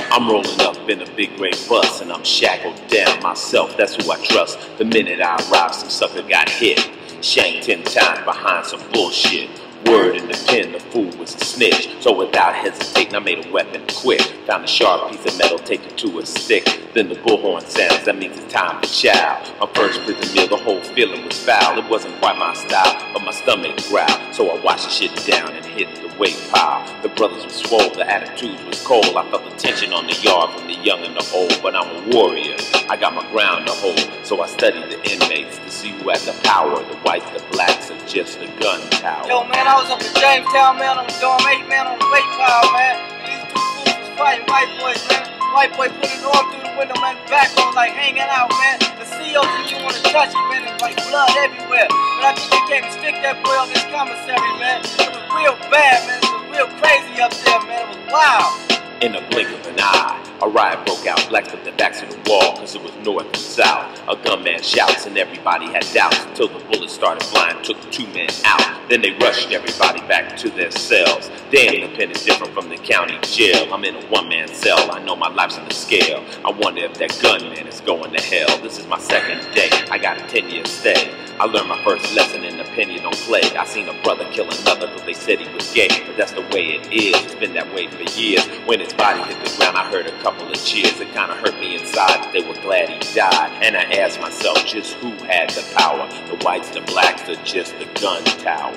I'm rolling up in a big gray bus and I'm shackled down myself, that's who I trust. The minute I arrived, some sucker got hit, shanked 10 times behind some bullshit. Word in the pen, the fool was a snitch. So without hesitating, I made a weapon quick. Found a sharp piece of metal, take it to a stick. Then the bullhorn sounds, that means it's time for chow. My first prison meal, the whole feeling was foul. It wasn't quite my style, but my stomach growled. So I washed the shit down and hit the weight pile. The brothers were swole, the attitudes was cold. I felt the tension on the yard from the young and the old. But I'm a warrior, I got my ground to hold. So I studied the inmates to see who had the power. The whites, the blacks, or just the gun tower. Yo, man, I was up in Jamestown, man, on the dorm 8, man, on the weight pile, man. These two fools was fighting white boys, man. White boy put his arm through the window, man, back on like hanging out, man. The CEO didn't even want to touch him, man. It was like blood everywhere. But I think they came to stick that boy on this commissary, man. It was real bad, man. It was real crazy up there, man. It was wild. In a blink of an eye, a riot broke out. Blacks put their backs to the wall, cause it was north and south. A gunman shouts and everybody had doubts, until the bullets started flying, took 2 men out. Then they rushed everybody back to their cells. Damn, the pen is different from the county jail. I'm in a one-man cell, I know my life's on the scale. I wonder if that gunman is going to hell. This is my 2nd day, I got a 10-year stay. I learned my first lesson in the pen you don't play. I seen a brother kill another cause they said he was gay. But that's the way it is, it's been that way for years. When his body hit the ground, I heard a couple of cheers. It kinda hurt me inside, but they were glad he died. And I asked myself just who had the power. The whites, the blacks, or just the gun tower.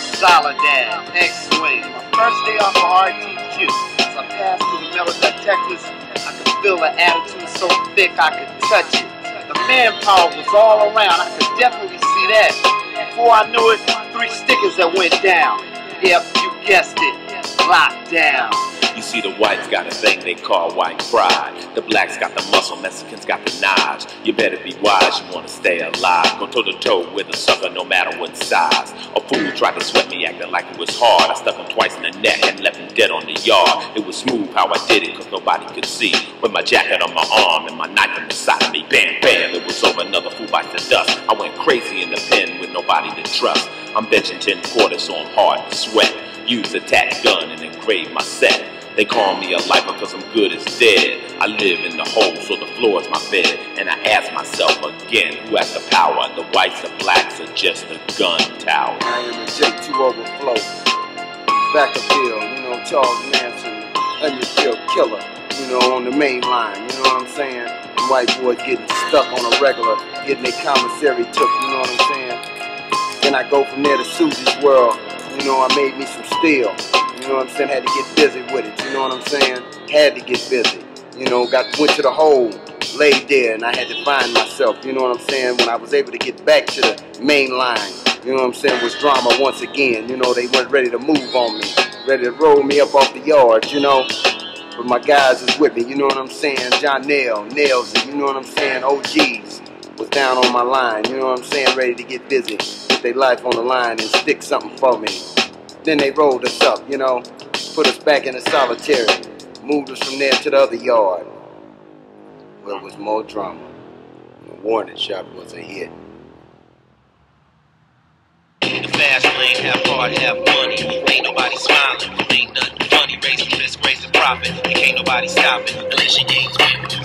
Soledad, X-Wing. My first day off of RTQ. As I passed through the metal detectors, I could feel the attitude so thick I could touch it. The manpower was all around, I could definitely see that. Before I knew it, 3 stickers that went down. Yep, you guessed it, locked down. You see, the whites got a thing they call white pride. The blacks got the muscle, Mexicans got the knives. You better be wise, you wanna stay alive. Go toe to toe with a sucker no matter what size. A fool tried to sweat me acting like it was hard. I stuck him twice in the neck and left him dead on the yard. It was smooth how I did it cause nobody could see. With my jacket on my arm and my knife on the side of me. Bam, bam, it was over, another fool bites the dust. I went crazy in the pen with nobody to trust. I'm benching 10 quarters so I'm hard to sweat. Use a tack gun and engrave my set. They call me a lifer cause I'm good as dead. I live in the hole so the floor is my bed. And I ask myself again, who has the power? The whites, the blacks, or just the gun tower? I am a J2 Overflow, Vacaville, Charles Manson, Unedited killer, on the main line, you know what I'm saying? And white boys getting stuck on a regular, getting their commissary took, you know what I'm saying? Then I go from there to Susie's World, I made me some steel. You know what I'm saying? Had to get busy with it, you know what I'm saying? Had to get busy. Went to the hole, laid there, and I had to find myself, you know what I'm saying? When I was able to get back to the main line, you know what I'm saying, was drama once again. They weren't ready to move on me, ready to roll me up off the yard, But my guys is with me, you know what I'm saying? John Nails it, you know what I'm saying? OGs was down on my line, you know what I'm saying? Ready to get busy, put their life on the line and stick something for me. Then they rolled us up, put us back in the solitary, moved us from there to the other yard, where it was more drama. The warning shot was a hit. The fast lane, have hard, have money. Ain't nobody smiling, ain't nothing funny. Raise the risk, raise the profit, and can't nobody stop it. Unless your game's